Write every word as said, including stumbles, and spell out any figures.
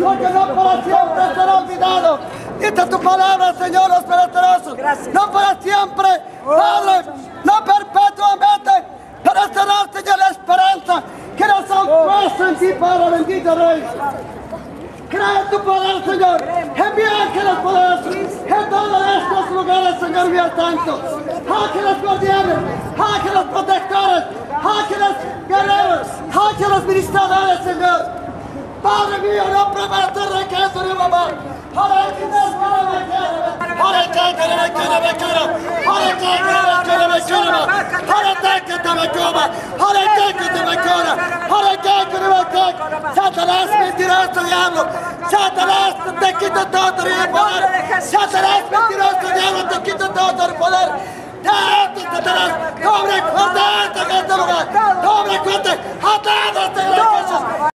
porque no para siempre será olvidado. Dice tu palabra, Señor, los perecederos. No para siempre, Padre, no perpetuamente, pero será, Señor, la esperanza que nos han puesto en ti, Padre, bendito Rey. Crea tu poder, Señor. Envía ángeles poderosos en todos estos lugares, Señor mío santo. Ángeles guardianes, ángeles protectores, ángeles guerreros, ángeles ministradores, Señor. Padre mío, no prometas requeso de mamá. Para que no se me para que no me quede, me quede, para que no me quede, me quede, para que no me coma, para que no me coma, para que no me coma. Satanás, mentiroso diablo, Satanás, te quito todo el poder, Satanás, mentiroso diablo, te quito todo el poder. Satanás, doble cuenta en este lugar, doble cuenta, atados